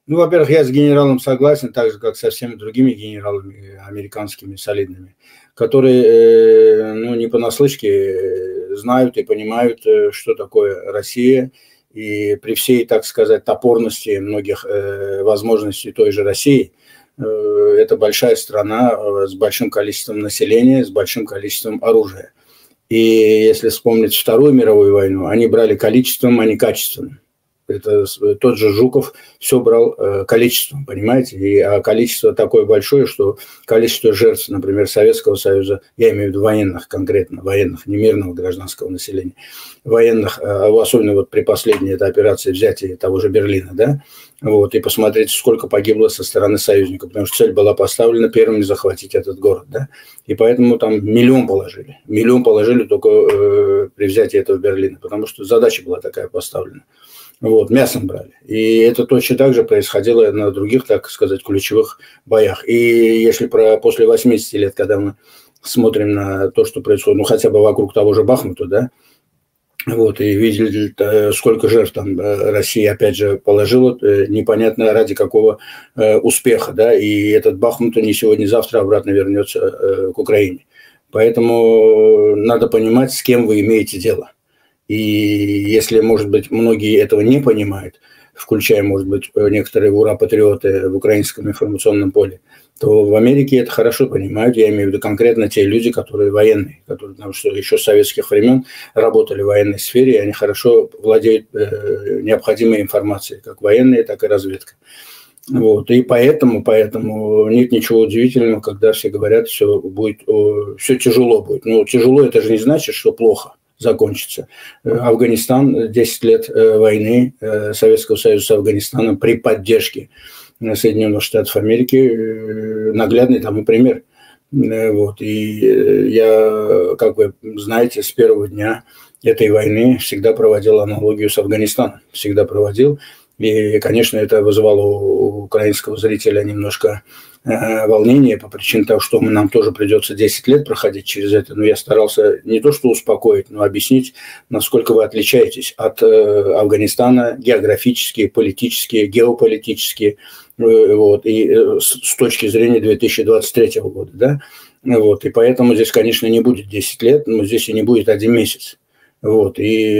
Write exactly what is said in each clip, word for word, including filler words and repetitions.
Ну, во-первых, я с генералом согласен, так же, как со всеми другими генералами американскими солидными, которые, э, ну, не понаслышке знают и понимают, что такое Россия, и при всей, так сказать, топорности многих э, возможностей той же России, э, это большая страна с большим количеством населения, с большим количеством оружия. И если вспомнить Вторую мировую войну, они брали количеством, а не качеством. Это тот же Жуков все брал э, количеством, понимаете? И, а количество такое большое, что количество жертв, например, Советского Союза, я имею в виду военных конкретно, военных, не мирного гражданского населения, военных, э, особенно вот при последней этой операции взятия того же Берлина, да, вот, и посмотреть, сколько погибло со стороны союзников, потому что цель была поставлена первыми захватить этот город, да, и поэтому там миллион положили, миллион положили только э, при взятии этого Берлина, потому что задача была такая поставлена. Вот, мясом брали. И это точно так же происходило на других, так сказать, ключевых боях. И если про после восьмидесяти лет, когда мы смотрим на то, что происходит, ну, хотя бы вокруг того же Бахмута, да, вот, и видели, сколько жертв там Россия, опять же, положила, непонятно ради какого успеха, да, и этот Бахмут не сегодня, не завтра обратно вернется к Украине. Поэтому надо понимать, с кем вы имеете дело. И если, может быть, многие этого не понимают, включая, может быть, некоторые ура-патриоты в украинском информационном поле, то в Америке это хорошо понимают. Я имею в виду конкретно те люди, которые военные, которые, потому что еще с советских времен работали в военной сфере, и они хорошо владеют э, необходимой информацией, как военные, так и разведка. Вот. И поэтому, поэтому нет ничего удивительного, когда все говорят, все будет, все тяжело будет. Но тяжело это же не значит, что плохо закончится. Афганистан, десять лет войны Советского Союза с Афганистаном при поддержке Соединенных Штатов Америки, наглядный тому пример. Вот. И я, как вы знаете, с первого дня этой войны всегда проводил аналогию с Афганистаном. Всегда проводил. И, конечно, это вызывало у украинского зрителя немножко э, волнения по причине того, что нам тоже придется десять лет проходить через это. Но я старался не то что успокоить, но объяснить, насколько вы отличаетесь от э, Афганистана географически, политически, геополитически, э, вот, и э, с, с точки зрения две тысячи двадцать третьего года. Да? Вот, и поэтому здесь, конечно, не будет десять лет, но здесь и не будет один месяц. Вот,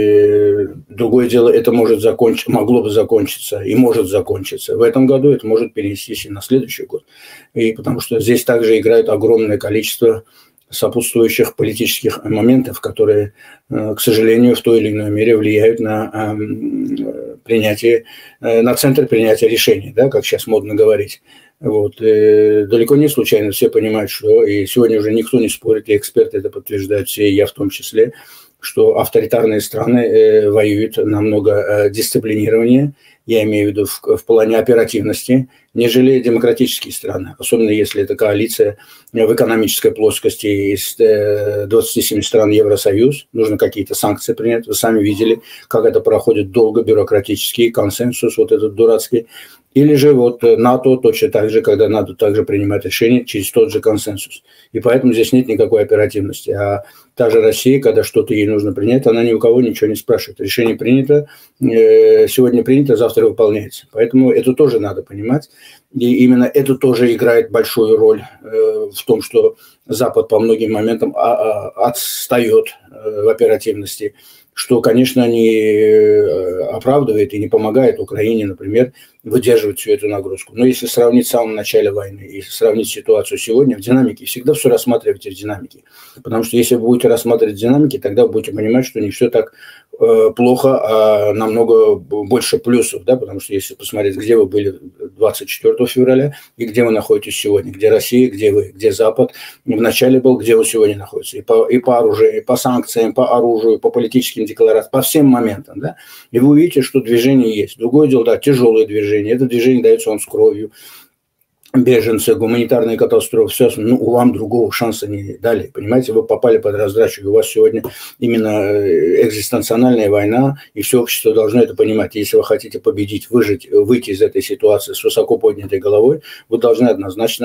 и другое дело, это может закончиться, могло бы закончиться и может закончиться. В этом году это может перенестись и на следующий год. И потому что здесь также играет огромное количество сопутствующих политических моментов, которые, к сожалению, в той или иной мере влияют на принятие, на центр принятия решений, да, как сейчас модно говорить. Вот. И далеко не случайно все понимают, что и сегодня уже никто не спорит, и эксперты это подтверждают, все, и я в том числе, что авторитарные страны э, воюют намного э, дисциплинированнее, я имею в виду в, в плане оперативности, нежели демократические страны, особенно если это коалиция в экономической плоскости из э, двадцати семи стран Евросоюз, нужно какие-то санкции принять, вы сами видели, как это проходит долго, бюрократический консенсус вот этот дурацкий. Или же вот НАТО точно так же, когда НАТО также принимает решения через тот же консенсус. И поэтому здесь нет никакой оперативности. А та же Россия, когда что-то ей нужно принять, она ни у кого ничего не спрашивает. Решение принято, сегодня принято, завтра выполняется. Поэтому это тоже надо понимать. И именно это тоже играет большую роль в том, что Запад по многим моментам отстает в оперативности, что, конечно, не оправдывает и не помогает Украине, например, выдерживать всю эту нагрузку. Но если сравнить с самого начала войны и сравнить ситуацию сегодня в динамике, всегда все рассматривайте в динамике. Потому что если вы будете рассматривать в динамике, тогда вы будете понимать, что не все так э, плохо, а намного больше плюсов. Да? Потому что если посмотреть, где вы были двадцать четвёртого февраля и где вы находитесь сегодня, где Россия, где вы, где Запад, в начале был, где вы сегодня находитесь. И по, и по оружию, и по санкциям, по оружию, по политическим декларациям, по всем моментам. Да? И вы увидите, что движение есть. Другое дело, да, тяжелое движение. Это движение дается вам с кровью. беженцы, гуманитарные катастрофы, все, ну, вам другого шанса не дали, понимаете, вы попали под раздачу, и у вас сегодня именно экзистенциональная война, и все общество должно это понимать. Если вы хотите победить, выжить, выйти из этой ситуации с высоко поднятой головой, вы должны однозначно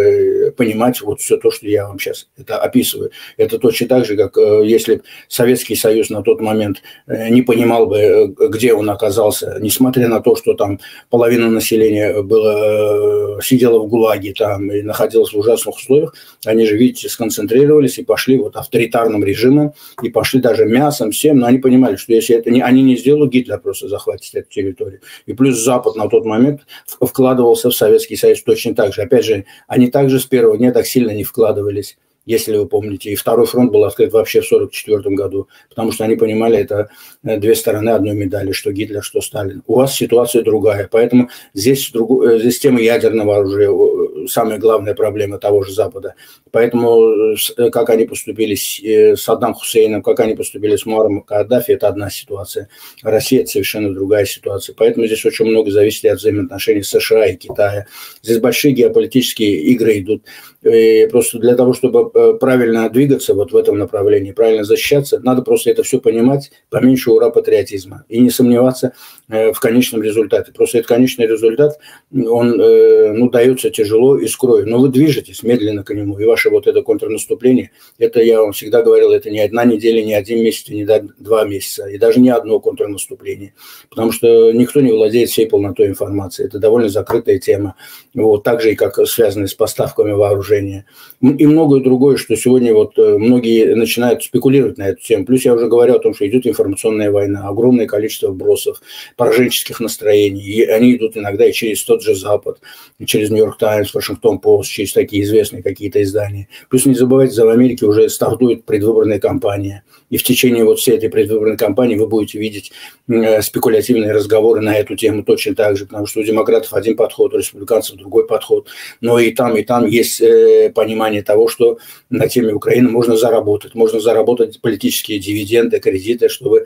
э, понимать вот все то, что я вам сейчас это описываю. Это точно так же, как э, если Советский Союз на тот момент э, не понимал бы, э, где он оказался, несмотря на то, что там половина населения было, э, сидела в ГУЛАГе там и находилась в ужасных условиях, они же, видите, сконцентрировались и пошли вот авторитарным режимом, и пошли даже мясом, всем, но они понимали, что если это не, они не сделают, Гитлер просто захватит эту территорию. И плюс Запад на тот момент вкладывался в Советский Союз точно так же. Опять же, они также с первого дня так сильно не вкладывались, если вы помните. И второй фронт был открыт вообще в сорок четвёртом году, потому что они понимали, это две стороны одной медали, что Гитлер, что Сталин. У вас ситуация другая, поэтому здесь, здесь тема ядерного оружия самая главная проблема того же Запада. Поэтому как они поступили с Саддам Хусейном, как они поступили с Муаммаром Каддафи, это одна ситуация. Россия – это совершенно другая ситуация. Поэтому здесь очень много зависит от взаимоотношений США и Китая. Здесь большие геополитические игры идут. И просто для того, чтобы правильно двигаться вот в этом направлении, правильно защищаться, надо просто это все понимать, поменьше ура патриотизма и не сомневаться в конечном результате. Просто этот конечный результат, он ну, дается тяжело и с кровью, но вы движетесь медленно к нему, и ваше вот это контрнаступление, это я вам всегда говорил, это не одна неделя, не один месяц, не два месяца, и даже не одно контрнаступление, потому что никто не владеет всей полнотой информации, это довольно закрытая тема, вот, так же и как связанная с поставками вооружения, и многое другое, что сегодня вот многие начинают спекулировать на эту тему. Плюс я уже говорю о том, что идет информационная война, огромное количество вбросов, пораженческих настроений. И они идут иногда и через тот же Запад, и через Нью-Йорк Таймс, Вашингтон Пост, через такие известные какие-то издания. Плюс не забывайте, за в Америке уже стартует предвыборная кампания. И в течение вот всей этой предвыборной кампании вы будете видеть э, спекулятивные разговоры на эту тему точно так же, потому что у демократов один подход, у республиканцев другой подход. Но и там, и там есть э, понимание того, что на теме Украины можно заработать. Можно заработать политические дивиденды, кредиты, чтобы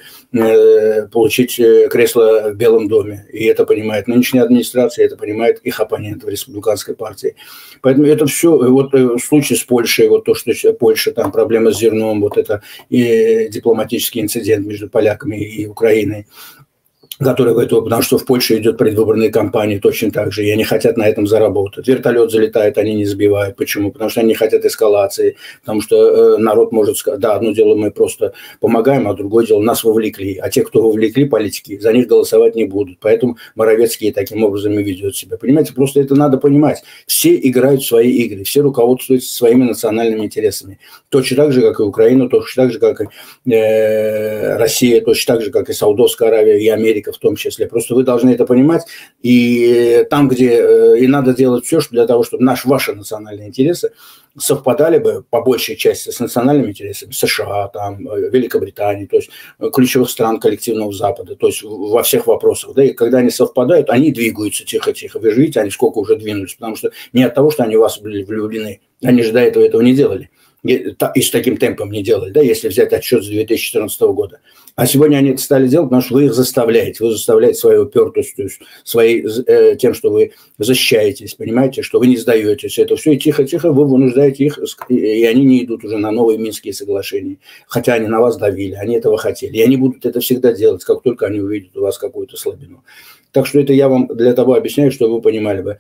э, получить кресло в Белом доме. И это понимает нынешняя администрация, это понимает их оппоненты в республиканской партии. Поэтому это все, вот в случае с Польшей, вот то, что Польша, там проблема с зерном, вот это и дипломатический инцидент между поляками и Украиной, которые в эту, потому что в Польше идет предвыборная кампания точно так же, и они хотят на этом заработать. Вертолет залетает, они не сбивают. Почему? Потому что они не хотят эскалации, потому что э, народ может сказать, да, одно дело мы просто помогаем, а другое дело нас вовлекли. А те, кто вовлекли политики, за них голосовать не будут. Поэтому Моровецкий таким образом и ведет себя. Понимаете, просто это надо понимать. Все играют в свои игры, все руководствуются своими национальными интересами. Точно так же, как и Украина, точно так же, как и э, Россия, точно так же, как и Саудовская Аравия и Америка в том числе. Просто вы должны это понимать. И там, где и надо делать все для того, чтобы наши, ваши национальные интересы совпадали бы по большей части с национальными интересами США, там, Великобритании, то есть ключевых стран коллективного Запада, то есть во всех вопросах. Да, и когда они совпадают, они двигаются тихо-тихо. Вы же видите, они сколько уже двинулись, потому что не от того, что они в вас были влюблены, они же до этого этого не делали. И с таким темпом не делали, да, если взять отчет с две тысячи четырнадцатого года. А сегодня они это стали делать, потому что вы их заставляете. Вы заставляете своей упертостью, своей, э, тем, что вы защищаетесь, понимаете, что вы не сдаетесь. Это все, и тихо-тихо вы вынуждаете их, и они не идут уже на новые Минские соглашения. Хотя они на вас давили, они этого хотели. И они будут это всегда делать, как только они увидят у вас какую-то слабину. Так что это я вам для того объясняю, чтобы вы понимали бы,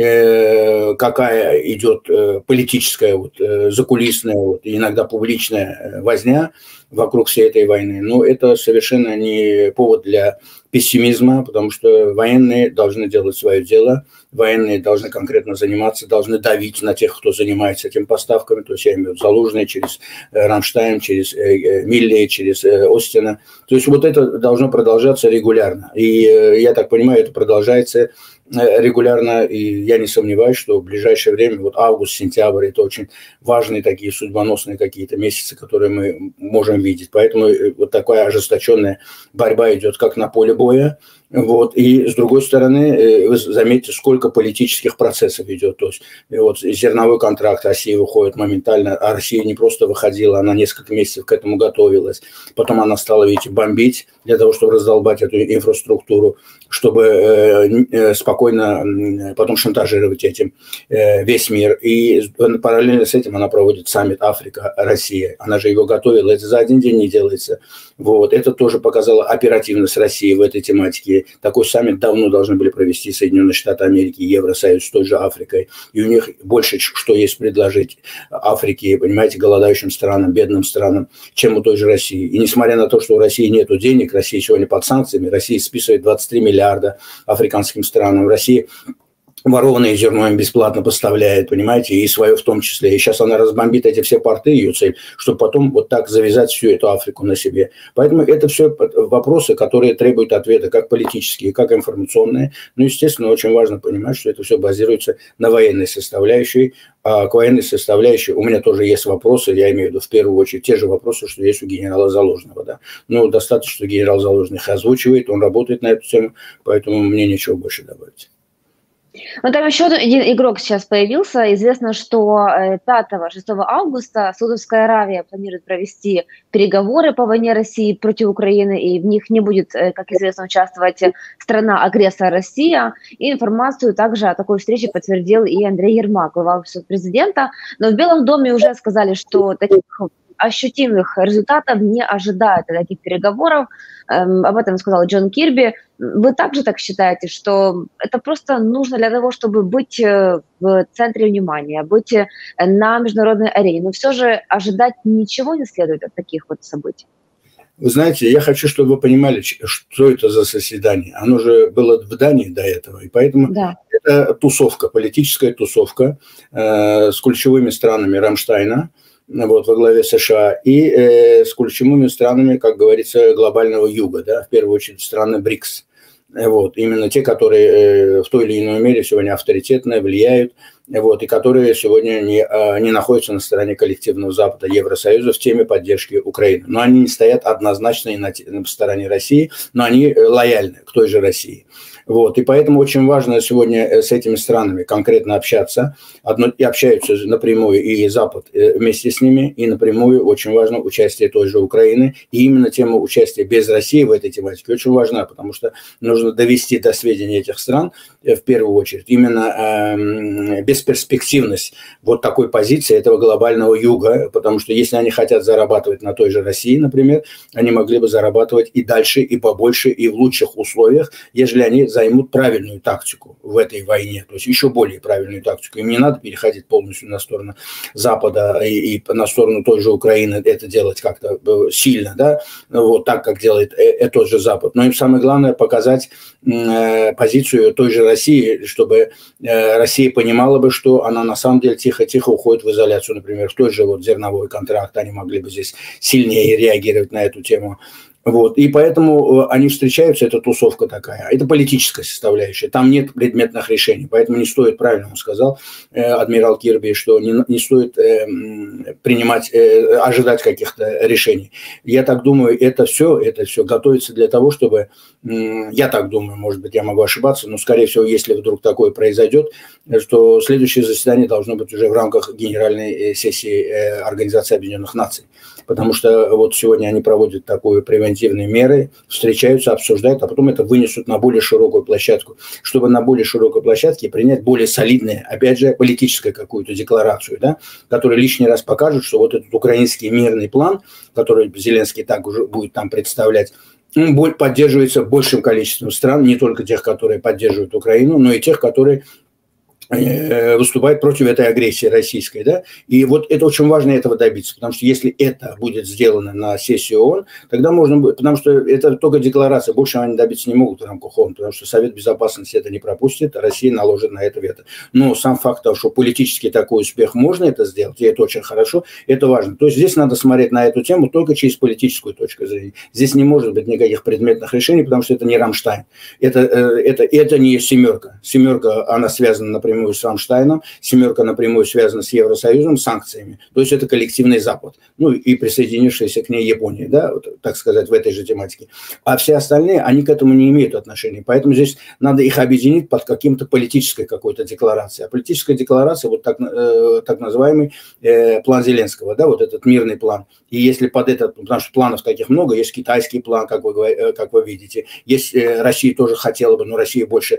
э, какая идет э, политическая, вот, э, закулисная, вот, иногда публичная возня вокруг всей этой войны. Но это совершенно не повод для пессимизма, потому что военные должны делать свое дело, военные должны конкретно заниматься, должны давить на тех, кто занимается этими поставками, то есть я имею в виду Залужный через э, Рамштайн, через э, Миллей, через э, Остина. То есть вот это должно продолжаться регулярно. И э, я так понимаю, это продолжается регулярно, и я не сомневаюсь, что в ближайшее время, вот август, сентябрь, это очень важные такие судьбоносные какие-то месяцы, которые мы можем видеть. Поэтому вот такая ожесточенная борьба идет как на поле боя, вот, и с другой стороны, вы заметите, сколько политических процессов идет. То есть вот зерновой контракт России выходит моментально, а Россия не просто выходила, она несколько месяцев к этому готовилась. Потом она стала, видите, бомбить для того, чтобы раздолбать эту инфраструктуру, чтобы спокойно потом шантажировать этим весь мир. И параллельно с этим она проводит саммит Африка-Россия. Она же его готовила, это за один день не делается. Вот. Это тоже показало оперативность России в этой тематике. Такой саммит давно должны были провести Соединенные Штаты Америки, Евросоюз с той же Африкой. И у них больше что есть предложить Африке, понимаете, голодающим странам, бедным странам, чем у той же России. И несмотря на то, что у России нет денег, Россия сегодня под санкциями, Россия списывает двадцать три миллиарда африканским странам. Россия ворованное зерно им бесплатно поставляет, понимаете, и свое в том числе. И сейчас она разбомбит эти все порты, ее цель, чтобы потом вот так завязать всю эту Африку на себе. Поэтому это все вопросы, которые требуют ответа, как политические, как информационные. Ну, естественно, очень важно понимать, что это все базируется на военной составляющей. А к военной составляющей у меня тоже есть вопросы, я имею в виду в первую очередь те же вопросы, что есть у генерала Залужного. Да? Ну, достаточно, что генерал Залужный их озвучивает, он работает на эту тему, поэтому мне нечего больше добавить. Ну, там еще один игрок сейчас появился. Известно, что пятого-шестого августа Саудовская Аравия планирует провести переговоры по войне России против Украины, и в них не будет, как известно, участвовать страна-агрессор Россия. И информацию также о такой встрече подтвердил и Андрей Ермак, глава президента. Но в Белом доме уже сказали, что таких ощутимых результатов не ожидают таких переговоров. Эм, об этом сказал Джон Кирби. Вы также так считаете, что это просто нужно для того, чтобы быть в центре внимания, быть на международной арене, но все же ожидать ничего не следует от таких вот событий? Вы знаете, я хочу, чтобы вы понимали, что это за заседание. Оно же было в Дании до этого, и поэтому да. Это тусовка, политическая тусовка э, с ключевыми странами Рамштайна, вот, во главе США, и э, с ключевыми странами, как говорится, глобального юга, да, в первую очередь страны БРИКС. Вот, именно те, которые э, в той или иной мере сегодня авторитетно влияют, вот, и которые сегодня не, э, не находятся на стороне коллективного Запада, Евросоюза в теме поддержки Украины. Но они не стоят однозначно и на, на стороне России, но они лояльны к той же России. Вот, и поэтому очень важно сегодня с этими странами конкретно общаться. Одно, и общаются напрямую и Запад вместе с ними, и напрямую очень важно участие той же Украины. И именно тема участия без России в этой тематике очень важна, потому что нужно довести до сведения этих стран, в первую очередь, именно э, бесперспективность вот такой позиции этого глобального юга, потому что если они хотят зарабатывать на той же России, например, они могли бы зарабатывать и дальше, и побольше, и в лучших условиях, ежели они займут правильную тактику в этой войне, то есть еще более правильную тактику. Им не надо переходить полностью на сторону Запада и, и на сторону той же Украины, это делать как-то сильно, да, вот так, как делает э, тот же Запад. Но им самое главное показать э, позицию той же России, чтобы э, Россия понимала бы, что она на самом деле тихо-тихо уходит в изоляцию, например, в той же вот зерновой контракт, они могли бы здесь сильнее реагировать на эту тему. Вот. И поэтому они встречаются, это тусовка такая. Это политическая составляющая. Там нет предметных решений. Поэтому не стоит, правильно он сказал, э, адмирал Кирби, что не, не стоит э, принимать, э, ожидать каких-то решений. Я так думаю, это все, это все готовится для того, чтобы, э, я так думаю, может быть, я могу ошибаться, но, скорее всего, если вдруг такое произойдет, что следующее заседание должно быть уже в рамках Генеральной сессии э, Организации Объединенных Наций. Потому что вот сегодня они проводят такую превентивные меры, встречаются, обсуждают, а потом это вынесут на более широкую площадку, чтобы на более широкой площадке принять более солидную, опять же, политическую какую-то декларацию, да, которая лишний раз покажет, что вот этот украинский мирный план, который Зеленский так уже будет там представлять, он поддерживается большим количеством стран, не только тех, которые поддерживают Украину, но и тех, которые выступает против этой агрессии российской, да, и вот это очень важно этого добиться, потому что если это будет сделано на сессии ООН, тогда можно будет, потому что это только декларация, больше они добиться не могут в рамках ООН, потому что Совет Безопасности это не пропустит, Россия наложит на это вето. Но сам факт того, что политически такой успех можно это сделать, и это очень хорошо, это важно. То есть здесь надо смотреть на эту тему только через политическую точку зрения. Здесь не может быть никаких предметных решений, потому что это не Рамштайн, это, это, это не семерка. Семерка, она связана напрямую напрямую с Рамштайном, семерка напрямую связана с Евросоюзом, санкциями. То есть это коллективный Запад. Ну и присоединившаяся к ней Япония, да, вот, так сказать, в этой же тематике. А все остальные, они к этому не имеют отношения. Поэтому здесь надо их объединить под каким-то политической какой-то декларацией. А политическая декларация, вот так, э, так называемый э, план Зеленского, да, вот этот мирный план. И если под этот, потому что планов таких много, есть китайский план, как вы, как вы видите, есть э, Россия тоже хотела бы, но Россия больше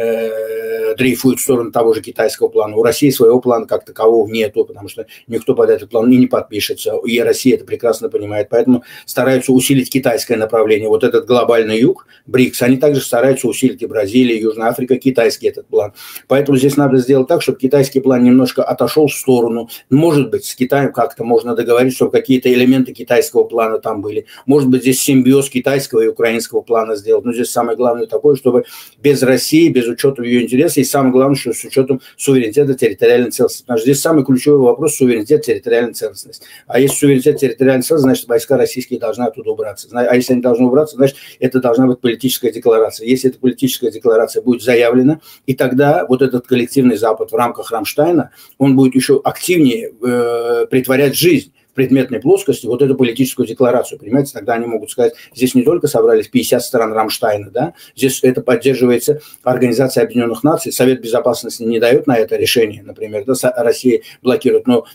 э, дрейфует в сторону того же китайского плана. У России своего плана как такового нету, потому что никто под этот план и не подпишется. И Россия это прекрасно понимает. Поэтому стараются усилить китайское направление. Вот этот глобальный юг, БРИКС, они также стараются усилить и Бразилия, и Южная Африка, китайский этот план. Поэтому здесь надо сделать так, чтобы китайский план немножко отошел в сторону. Может быть, с Китаем как-то можно договориться, чтобы какие-то элементы китайского плана там были. Может быть, здесь симбиоз китайского и украинского плана сделать. Но здесь самое главное такое, чтобы без России, без учета ее интересов, и самое главное, что с учетом суверенитета, территориальной целостности. Потому что здесь самый ключевой вопрос – суверенитет, территориальная целостность. А если суверенитет, территориальная целостность, значит, войска российские должны оттуда убраться. А если они должны убраться, значит, это должна быть политическая декларация. Если эта политическая декларация будет заявлена, и тогда вот этот коллективный Запад в рамках Рамштайна, он будет еще активнее э, притворять жизнь в предметной плоскости вот эту политическую декларацию, понимаете, тогда они могут сказать, здесь не только собрались пятьдесят стран Рамштайна, да, здесь это поддерживается Организация Объединенных Наций, Совет Безопасности не дает на это решение, например, да, Россия блокирует, но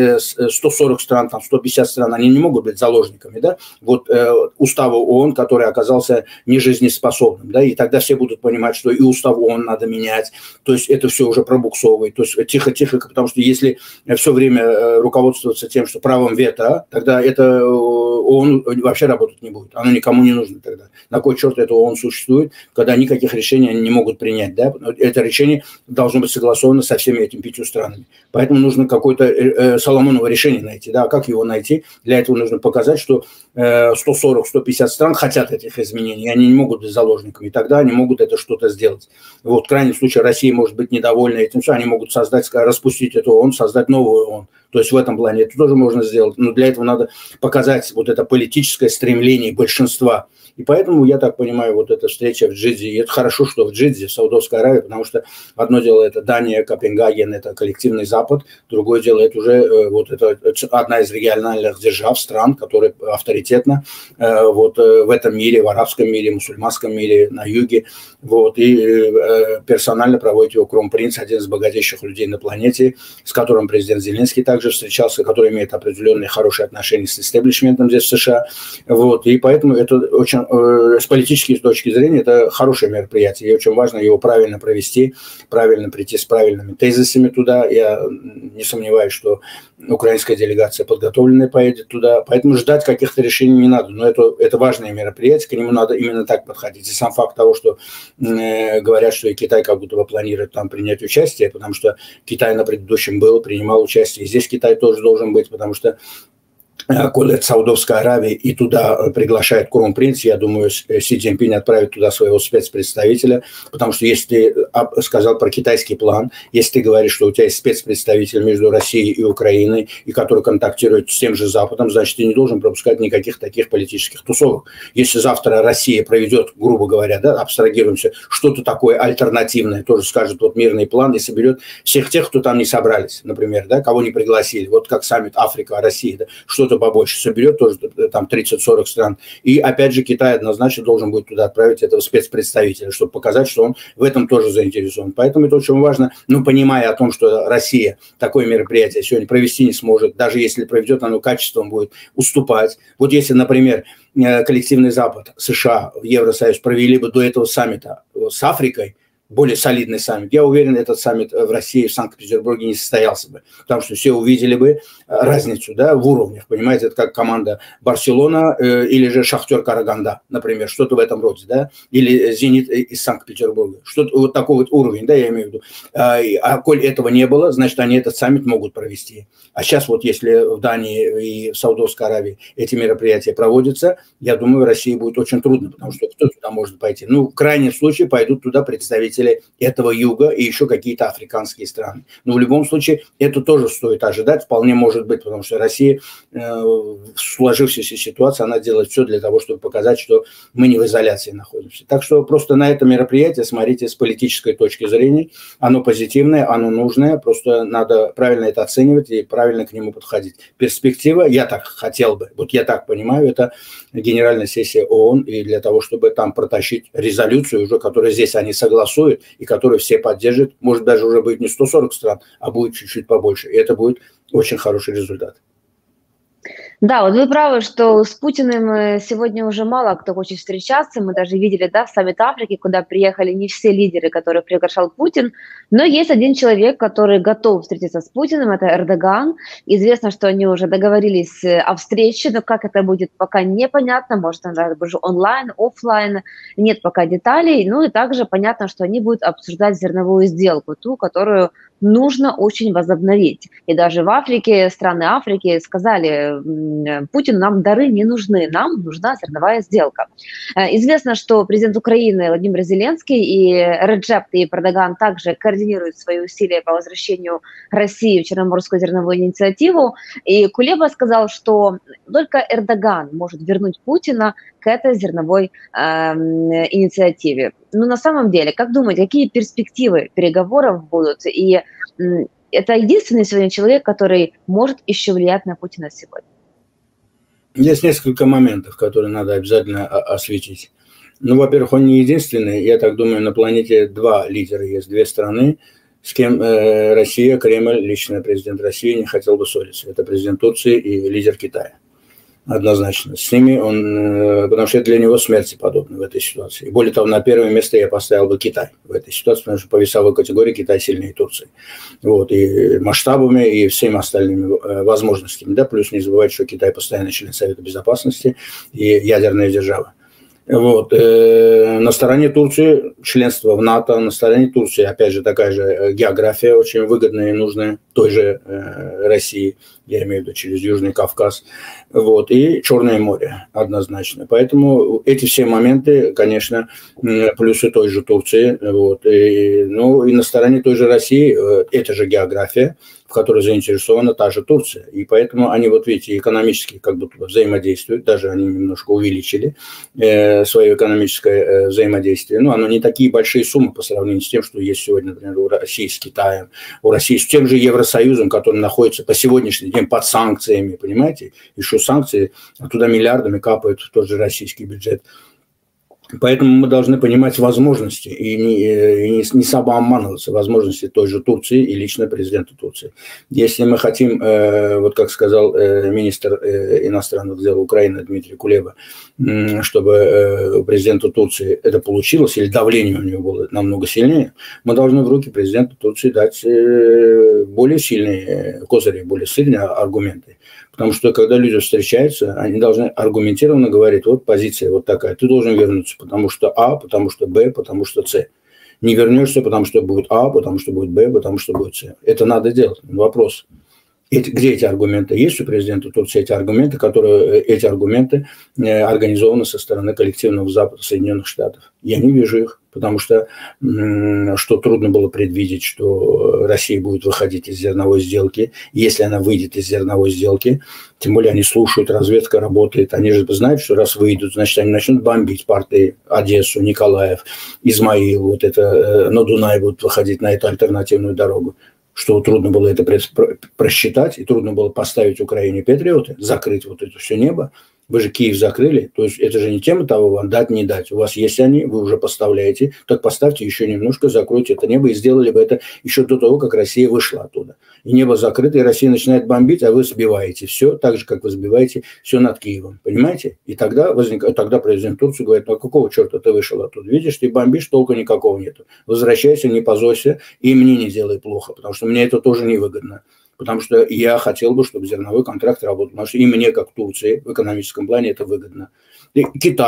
сто сорок стран, там, сто пятьдесят стран, они не могут быть заложниками, да, вот э, устава ООН, который оказался нежизнеспособным, да, и тогда все будут понимать, что и устав ООН надо менять, то есть это все уже пробуксовывает, то есть тихо-тихо, потому что если все время руководствоваться тем, что право вето, тогда это ООН вообще работать не будет. Оно никому не нужно тогда. На кой черт это ООН существует, когда никаких решений они не могут принять. Да? Это решение должно быть согласовано со всеми этими пятью странами. Поэтому нужно какое-то э, Соломоново решение найти. Да? Как его найти? Для этого нужно показать, что э, сто сорок - сто пятьдесят стран хотят этих изменений. Они не могут быть заложниками. И тогда они могут это что-то сделать. Вот, в крайнем случае Россия может быть недовольна этим. Они могут создать, распустить эту ООН, создать новую ООН. То есть в этом плане это тоже можно сделать. Но для этого надо показать вот это политическое стремление большинства. И поэтому, я так понимаю, вот эта встреча в Джидзе, и это хорошо, что в Джидзе, в Саудовской Аравии, потому что одно дело это Дания, Копенгаген, это коллективный Запад, другое дело это уже вот это одна из региональных держав, стран, которая авторитетна вот в этом мире, в арабском мире, мусульманском мире, на юге. Вот, и персонально проводит его кронпринц, один из богатейших людей на планете, с которым президент Зеленский также встречался, который имеет определенные хорошие отношения с истеблишментом здесь в США. Вот, и поэтому это очень, э, с политической точки зрения, это хорошее мероприятие. И очень важно его правильно провести, правильно прийти с правильными тезисами туда. Я не сомневаюсь, что украинская делегация подготовленная поедет туда. Поэтому ждать каких-то решений не надо. Но это, это важное мероприятие, к нему надо именно так подходить. И сам факт того, что э, говорят, что и Китай как будто бы планирует там принять участие, потому что Китай на предыдущем был, принимал участие. И здесь Китай тоже должен быть, потому что коли это Саудовская Аравия, и туда приглашает кронпринц, я думаю, Си Цзиньпинь отправит туда своего спецпредставителя, потому что если ты сказал про китайский план, если ты говоришь, что у тебя есть спецпредставитель между Россией и Украиной, и который контактирует с тем же Западом, значит, ты не должен пропускать никаких таких политических тусовок. Если завтра Россия проведет, грубо говоря, да, абстрагируемся, что-то такое альтернативное, тоже скажет вот мирный план, и соберет всех тех, кто там не собрались, например, да, кого не пригласили, вот как саммит Африка, Россия, да, что-то побольше соберет, тоже там тридцать-сорок стран. И опять же Китай однозначно должен будет туда отправить этого спецпредставителя, чтобы показать, что он в этом тоже заинтересован. Поэтому это очень важно, ну, понимая о том, что Россия такое мероприятие сегодня провести не сможет, даже если проведет, оно качеством будет уступать. Вот если, например, коллективный Запад, США, Евросоюз провели бы до этого саммита с Африкой, более солидный саммит, я уверен, этот саммит в России, в Санкт-Петербурге не состоялся бы, потому что все увидели бы разницу, да, в уровнях, понимаете, это как команда Барселона э, или же Шахтер Караганда, например, что-то в этом роде, да, или Зенит из Санкт-Петербурга, что-то вот такой вот уровень, да, я имею в виду. А, а коль этого не было, значит, они этот саммит могут провести. А сейчас вот если в Дании и в Саудовской Аравии эти мероприятия проводятся, я думаю, России будет очень трудно, потому что кто туда может пойти? Ну, в крайнем случае пойдут туда представители представители этого юга и еще какие-то африканские страны. Но в любом случае это тоже стоит ожидать, вполне может быть, потому что Россия э, в сложившейся ситуации, она делает все для того, чтобы показать, что мы не в изоляции находимся. Так что просто на это мероприятие смотрите с политической точки зрения. Оно позитивное, оно нужное, просто надо правильно это оценивать и правильно к нему подходить. Перспектива, я так хотел бы, вот я так понимаю, это Генеральная сессия ООН, и для того, чтобы там протащить резолюцию, уже, которую здесь они согласуют, и которую все поддержат, может даже уже будет не сто сорок стран, а будет чуть-чуть побольше. И это будет очень хороший результат. Да, вот вы правы, что с Путиным сегодня уже мало кто хочет встречаться. Мы даже видели, да, саммит Африки, куда приехали не все лидеры, которых приглашал Путин. Но есть один человек, который готов встретиться с Путиным, это Эрдоган. Известно, что они уже договорились о встрече, но как это будет, пока непонятно. Может, это будет онлайн, офлайн, нет пока деталей. Ну и также понятно, что они будут обсуждать зерновую сделку, ту, которую нужно очень возобновить. И даже в Африке, страны Африки сказали: Путин, нам дары не нужны, нам нужна зерновая сделка. Известно, что президент Украины Владимир Зеленский и Реджеп Тайип Эрдоган также координируют свои усилия по возвращению России в Черноморскую зерновую инициативу. И Кулеба сказал, что только Эрдоган может вернуть Путина к этой зерновой э, инициативе. Но на самом деле, как думаете, какие перспективы переговоров будут? И э, это единственный сегодня человек, который может еще влиять на Путина сегодня. Есть несколько моментов, которые надо обязательно осветить. Ну, во-первых, он не единственный. Я так думаю, на планете два лидера есть, две страны, с кем э, Россия, Кремль, лично президент России не хотел бы ссориться. Это президент Турции и лидер Китая. Однозначно. С ними он, потому что это для него смерти подобно в этой ситуации. И более того, на первое место я поставил бы Китай в этой ситуации, потому что по весовой категории Китай сильнее Турции. Вот, и масштабами, и всеми остальными возможностями. Да, плюс не забывайте, что Китай постоянный член Совета Безопасности и ядерная держава. Вот. На стороне Турции членство в НАТО, на стороне Турции, опять же, такая же география очень выгодная и нужная той же России, я имею в виду через Южный Кавказ, вот, и Черное море однозначно. Поэтому эти все моменты, конечно, плюсы той же Турции, вот, и, ну, и на стороне той же России эта же география, в которой заинтересована та же Турция. И поэтому они, вот видите, экономически как будто взаимодействуют, даже они немножко увеличили э, свое экономическое э, взаимодействие. Но оно не такие большие суммы по сравнению с тем, что есть сегодня, например, у России с Китаем, у России с тем же Евросоюзом, который находится по сегодняшний день под санкциями, понимаете? Еще санкции, а туда миллиардами капает в тот же российский бюджет. Поэтому мы должны понимать возможности и не, и не, не самообманываться, возможности той же Турции и лично президента Турции. Если мы хотим, э, вот как сказал э, министр э, иностранных дел Украины Дмитрий Кулеба, э, чтобы э, у президента Турции это получилось, или давление у него было намного сильнее, мы должны в руки президента Турции дать э, более сильные козыри, более сильные аргументы. Потому что когда люди встречаются, они должны аргументированно говорить: вот позиция вот такая, ты должен вернуться, потому что А, потому что Б, потому что С. Не вернешься, потому что будет А, потому что будет Б, потому что будет С. Это надо делать. Вопрос. Эти, где эти аргументы? Есть у президента Турции эти аргументы, которые эти аргументы э, организованы со стороны коллективного Запада, Соединенных Штатов? Я не вижу их, потому что, м, что трудно было предвидеть, что Россия будет выходить из зерновой сделки. Если она выйдет из зерновой сделки, тем более они слушают, разведка работает, они же знают, что раз выйдут, значит, они начнут бомбить порты Одессу, Николаев, Измаил, вот это э, на Дунай будут выходить на эту альтернативную дорогу. Что трудно было это просчитать, и трудно было поставить Украине патриоты, закрыть вот это все небо. Вы же Киев закрыли, то есть это же не тема того, вам дать, не дать. У вас есть они, вы уже поставляете, так поставьте еще немножко, закройте это небо, и сделали бы это еще до того, как Россия вышла оттуда. И небо закрыто, и Россия начинает бомбить, а вы сбиваете все, так же, как вы сбиваете все над Киевом, понимаете? И тогда, возник... тогда президент Турции говорит: ну а какого черта ты вышел оттуда? Видишь, ты бомбишь, толка никакого нету. Возвращайся, не позорься, и мне не делай плохо, потому что мне это тоже невыгодно. Потому что я хотел бы, чтобы зерновой контракт работал. Потому что и мне, как Турции, в экономическом плане это выгодно. И Китай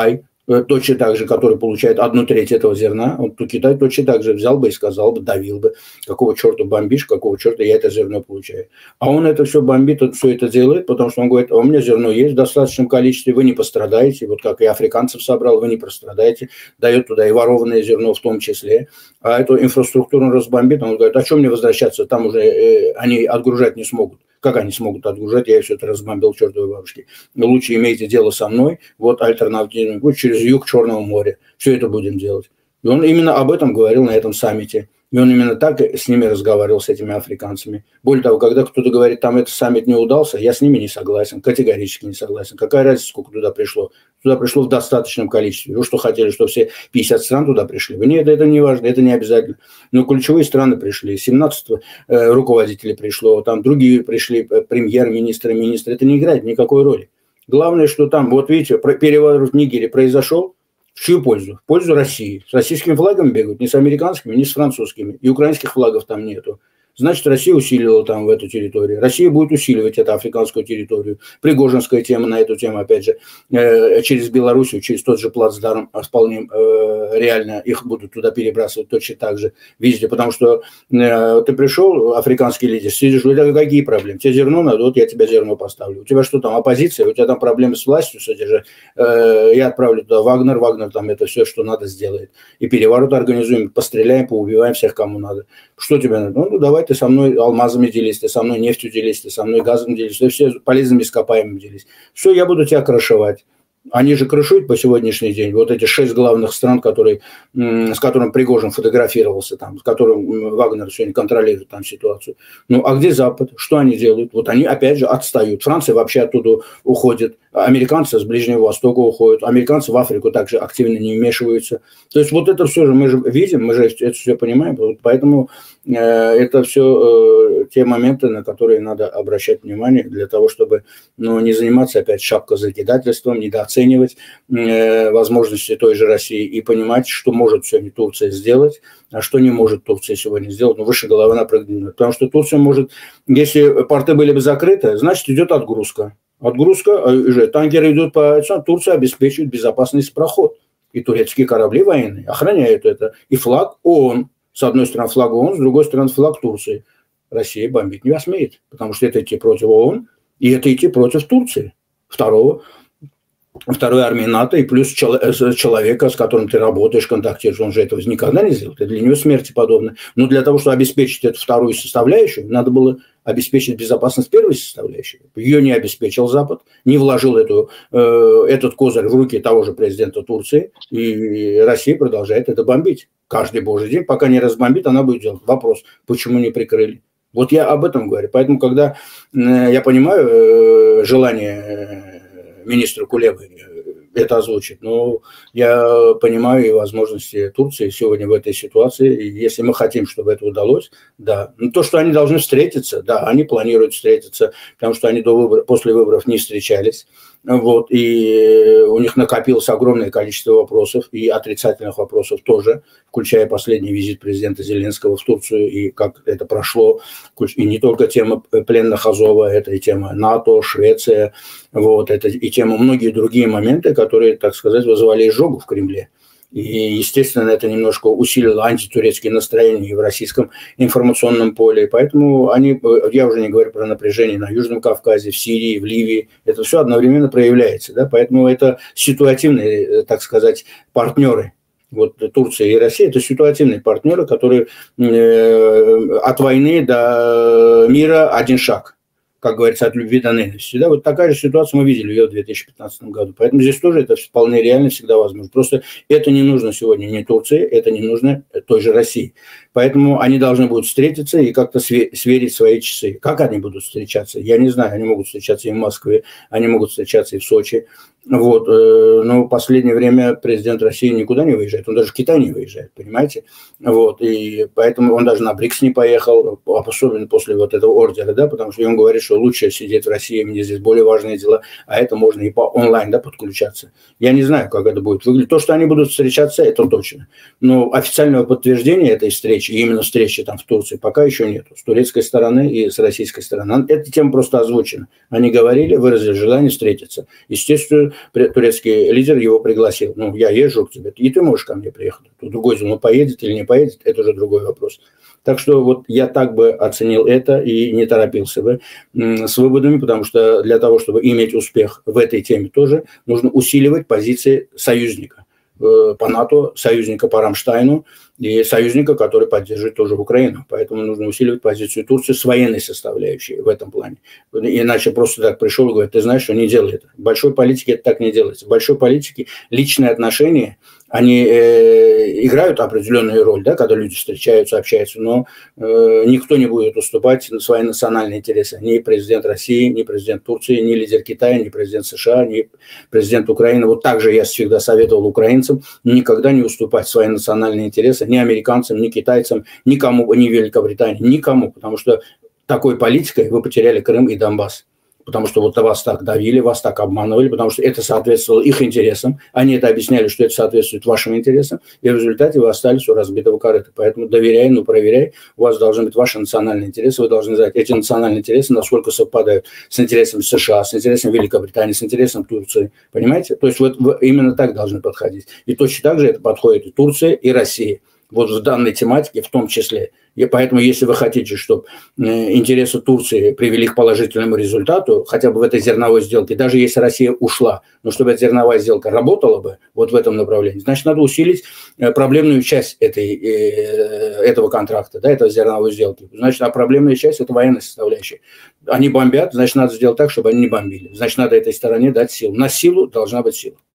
точно так же, который получает одну треть этого зерна, вот то Китай точно так же взял бы и сказал бы, давил бы, какого черта бомбишь, какого черта я это зерно получаю. А он это все бомбит, он все это делает, потому что он говорит, а у меня зерно есть в достаточном количестве, вы не пострадаете, вот как и африканцев собрал, вы не пострадаете, дает туда и ворованное зерно в том числе, а эту инфраструктуру разбомбит, он говорит, а что мне возвращаться, там уже э, они отгружать не смогут. Как они смогут отгружать? Я все это разбомбил чертовой бабушке. Лучше имейте дело со мной. Вот альтернативный путь через юг Черного моря. Все это будем делать. И он именно об этом говорил на этом саммите. И он именно так с ними разговаривал, с этими африканцами. Более того, когда кто-то говорит, там этот саммит не удался, я с ними не согласен, категорически не согласен. Какая разница, сколько туда пришло? Туда пришло в достаточном количестве. Вы что хотели, что все пятьдесят стран туда пришли? Вы нет, это не важно, это не обязательно. Но ключевые страны пришли, семнадцать э, руководителей пришло, там другие пришли, премьер-министры, министры. Это не играет никакой роли. Главное, что там, вот видите, переворот в Нигере произошел. В чью пользу? В пользу России. С российским флагом бегают, не с американскими, не с французскими. И украинских флагов там нету. Значит, Россия усилила там в эту территорию. Россия будет усиливать эту африканскую территорию. Пригожинская тема на эту тему, опять же, э, через Белоруссию, через тот же плацдарм, вполне э, реально их будут туда перебрасывать точно так же везде. Потому что э, ты пришел, африканский лидер, сидишь, у тебя какие проблемы? Тебе зерно надо, вот я тебе зерно поставлю. У тебя что там, оппозиция? У тебя там проблемы с властью содержать? Э, я отправлю туда Вагнер, Вагнер там это все, что надо, сделает. И переворот организуем, постреляем, поубиваем всех, кому надо. Что тебе надо? Ну, давай ты со мной алмазами делись, ты со мной нефтью делись, ты со мной газом делись, ты все полезными ископаемыми делись. Все, я буду тебя крышевать. Они же крышуют по сегодняшний день. Вот эти шесть главных стран, которые, с которыми Пригожин фотографировался, там, с которым Вагнер сегодня контролирует там ситуацию. Ну, а где Запад? Что они делают? Вот они, опять же, отстают. Франция вообще оттуда уходит. Американцы с Ближнего Востока уходят. Американцы в Африку также активно не вмешиваются. То есть вот это все же мы же видим, мы же это все понимаем. Поэтому э, это все э, те моменты, на которые надо обращать внимание для того, чтобы ну, не заниматься опять шапкозакидательством, недооценивать э, возможности той же России и понимать, что может сегодня Турция сделать, а что не может Турция сегодня сделать. Ну, выше головы напрыгнуть. Потому что Турция может, если порты были бы закрыты, значит идет отгрузка. Отгрузка, уже танкеры идут по... Турция обеспечивает безопасный проход. И турецкие корабли военные охраняют это. И флаг ООН. С одной стороны флаг ООН, с другой стороны флаг Турции. Россия бомбить не осмеет. Потому что это идти против ООН, и это идти против Турции. Второго. Второй армии НАТО, и плюс человека, с которым ты работаешь, контактируешь, он же этого никогда не сделает. Это для него смерти подобно. Но для того, чтобы обеспечить эту вторую составляющую, надо было обеспечить безопасность первой составляющей. Ее не обеспечил Запад, не вложил эту, э, этот козырь в руки того же президента Турции, и Россия продолжает это бомбить. Каждый божий день, пока не разбомбит, она будет делать. Вопрос, почему не прикрыли? Вот я об этом говорю. Поэтому, когда э, я понимаю э, желание э, министра Кулебы это озвучить, но я понимаю и возможности Турции сегодня в этой ситуации. И если мы хотим, чтобы это удалось, да. Но то, что они должны встретиться, да, они планируют встретиться, потому что они до выборов, после выборов не встречались. Вот, и у них накопилось огромное количество вопросов, и отрицательных вопросов тоже, включая последний визит президента Зеленского в Турцию, и как это прошло. И не только тема пленных Азова, это и тема НАТО, Швеция, вот, это и тема многие другие моменты, которые, так сказать, вызывали изжогу в Кремле. И, естественно, это немножко усилило антитурецкие настроения в российском информационном поле. Поэтому они, я уже не говорю про напряжение на Южном Кавказе, в Сирии, в Ливии. Это все одновременно проявляется. Да? Поэтому это ситуативные, так сказать, партнеры. Вот Турция и Россия – это ситуативные партнеры, которые э, от войны до мира один шаг. Как говорится, от любви до ненависти. Да, вот такая же ситуация мы видели ее в две тысячи пятнадцатом году. Поэтому здесь тоже это вполне реально всегда возможно. Просто это не нужно сегодня не Турции, это не нужно той же России. Поэтому они должны будут встретиться и как-то сверить свои часы. Как они будут встречаться? Я не знаю. Они могут встречаться и в Москве, они могут встречаться и в Сочи. Вот. Но в последнее время президент России никуда не выезжает. Он даже в Китай не выезжает, понимаете? Вот. И поэтому он даже на БРИКС не поехал, особенно после вот этого ордера, да, потому что он говорит, что лучше сидеть в России, мне здесь более важные дела, а это можно и по онлайн, да, подключаться. Я не знаю, как это будет выглядеть. То, что они будут встречаться, это точно. Но официального подтверждения этой встречи, именно встречи там в Турции, пока еще нет. С турецкой стороны и с российской стороны. Эта тема просто озвучена. Они говорили, выразили желание встретиться. Естественно, тоже турецкий лидер его пригласил. Ну, я езжу к тебе, и ты можешь ко мне приехать. Тут другой, он поедет или не поедет, это уже другой вопрос. Так что вот я так бы оценил это и не торопился бы с выводами, потому что для того, чтобы иметь успех в этой теме тоже, нужно усиливать позиции союзника по НАТО, союзника по Рамштайну и союзника, который поддерживает тоже Украину. Поэтому нужно усиливать позицию Турции с военной составляющей в этом плане. Иначе просто так пришел и говорит, ты знаешь, что не делай это. В большой политике это так не делается. В большой политике личные отношения, они э, играют определенную роль, да, когда люди встречаются, общаются, но э, никто не будет уступать на свои национальные интересы. Ни президент России, ни президент Турции, ни лидер Китая, ни президент США, ни президент Украины. Вот так же я всегда советовал украинцам никогда не уступать свои национальные интересы ни американцам, ни китайцам, никому, ни Великобритании, никому, потому что такой политикой вы потеряли Крым и Донбасс. Потому что вот вас так давили, вас так обманывали, потому что это соответствовало их интересам. Они это объясняли, что это соответствует вашим интересам, и в результате вы остались у разбитого корыта. Поэтому доверяй, ну проверяй, у вас должны быть ваши национальные интересы, вы должны знать эти национальные интересы, насколько совпадают с интересами США, с интересами Великобритании, с интересом Турции. Понимаете? То есть вот вы именно так должны подходить. И точно так же это подходит и Турция, и Россия. Вот в данной тематике в том числе. И поэтому, если вы хотите, чтобы интересы Турции привели к положительному результату, хотя бы в этой зерновой сделке, даже если Россия ушла, но чтобы эта зерновая сделка работала бы вот в этом направлении, значит, надо усилить проблемную часть этой, этого контракта, да, этой зерновой сделки. Значит, а проблемная часть – это военная составляющая. Они бомбят, значит, надо сделать так, чтобы они не бомбили. Значит, надо этой стороне дать силу. На силу должна быть сила.